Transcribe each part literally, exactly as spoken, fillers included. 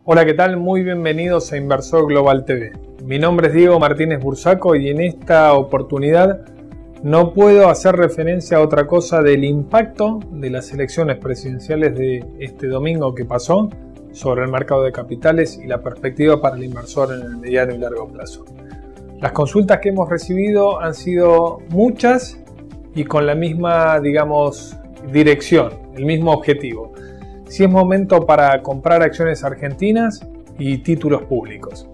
Hola, ¿qué tal? Muy bienvenidos a Inversor Global T V. Mi nombre es Diego Martínez Bursaco y en esta oportunidad no puedo hacer referencia a otra cosa del impacto de las elecciones presidenciales de este domingo que pasó sobre el mercado de capitales y la perspectiva para el inversor en el mediano y largo plazo. Las consultas que hemos recibido han sido muchas y con la misma, digamos, dirección, el mismo objetivo. Si es momento para comprar acciones argentinas y títulos públicos.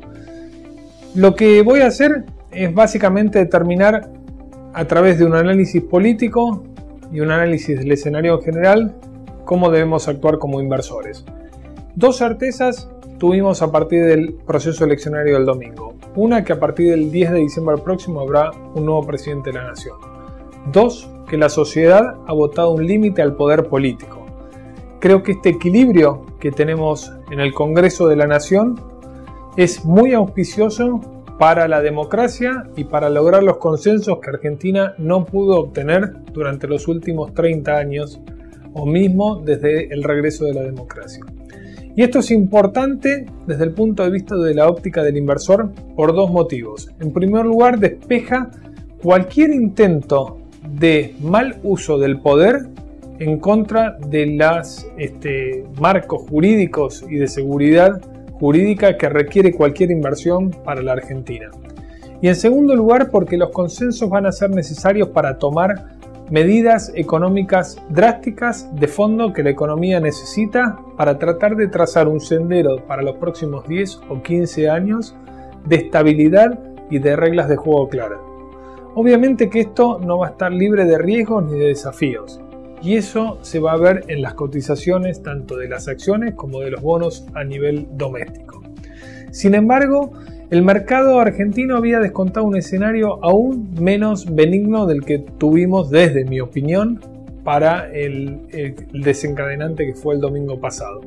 Lo que voy a hacer es básicamente determinar a través de un análisis político y un análisis del escenario en general cómo debemos actuar como inversores. Dos certezas tuvimos a partir del proceso eleccionario del domingo. Una, que a partir del diez de diciembre próximo habrá un nuevo presidente de la nación. Dos, que la sociedad ha votado un límite al poder político. Creo que este equilibrio que tenemos en el Congreso de la Nación es muy auspicioso para la democracia y para lograr los consensos que Argentina no pudo obtener durante los últimos treinta años o mismo desde el regreso de la democracia. Y esto es importante desde el punto de vista de la óptica del inversor por dos motivos. En primer lugar, despeja cualquier intento de mal uso del poder en contra de los este, marcos jurídicos y de seguridad jurídica que requiere cualquier inversión para la Argentina. Y en segundo lugar, porque los consensos van a ser necesarios para tomar medidas económicas drásticas de fondo que la economía necesita para tratar de trazar un sendero para los próximos diez o quince años de estabilidad y de reglas de juego claras. Obviamente que esto no va a estar libre de riesgos ni de desafíos. Y eso se va a ver en las cotizaciones tanto de las acciones como de los bonos a nivel doméstico. Sin embargo, el mercado argentino había descontado un escenario aún menos benigno del que tuvimos, desde mi opinión, para el, el desencadenante que fue el domingo pasado.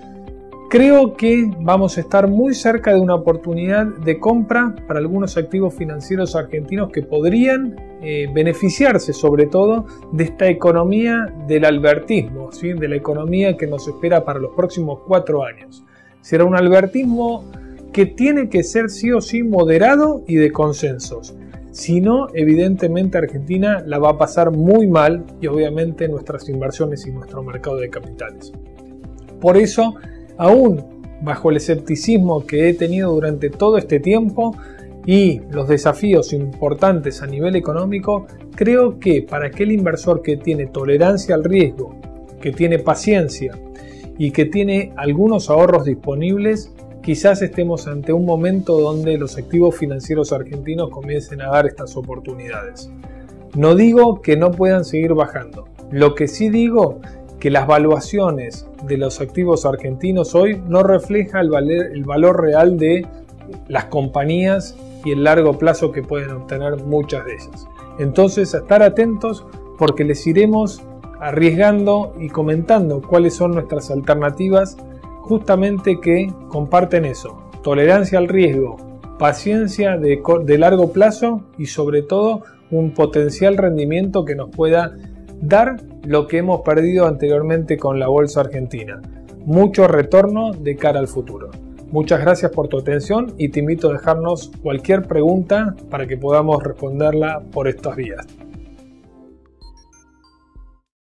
Creo que vamos a estar muy cerca de una oportunidad de compra para algunos activos financieros argentinos que podrían eh, beneficiarse sobre todo de esta economía del albertismo, ¿sí? De la economía que nos espera para los próximos cuatro años. Será un albertismo que tiene que ser sí o sí moderado y de consensos. Si no, evidentemente Argentina la va a pasar muy mal y obviamente nuestras inversiones y nuestro mercado de capitales. Por eso, aún bajo el escepticismo que he tenido durante todo este tiempo y los desafíos importantes a nivel económico, creo que para aquel inversor que tiene tolerancia al riesgo, que tiene paciencia y que tiene algunos ahorros disponibles, quizás estemos ante un momento donde los activos financieros argentinos comiencen a dar estas oportunidades. No digo que no puedan seguir bajando, lo que sí digo que las valuaciones de los activos argentinos hoy no refleja el, valer, el valor real de las compañías y el largo plazo que pueden obtener muchas de ellas. Entonces, a estar atentos porque les iremos arriesgando y comentando cuáles son nuestras alternativas justamente que comparten eso: tolerancia al riesgo, paciencia de, de largo plazo y sobre todo un potencial rendimiento que nos pueda dar lo que hemos perdido anteriormente con la bolsa argentina. Mucho retorno de cara al futuro. Muchas gracias por tu atención y te invito a dejarnos cualquier pregunta para que podamos responderla por estas vías.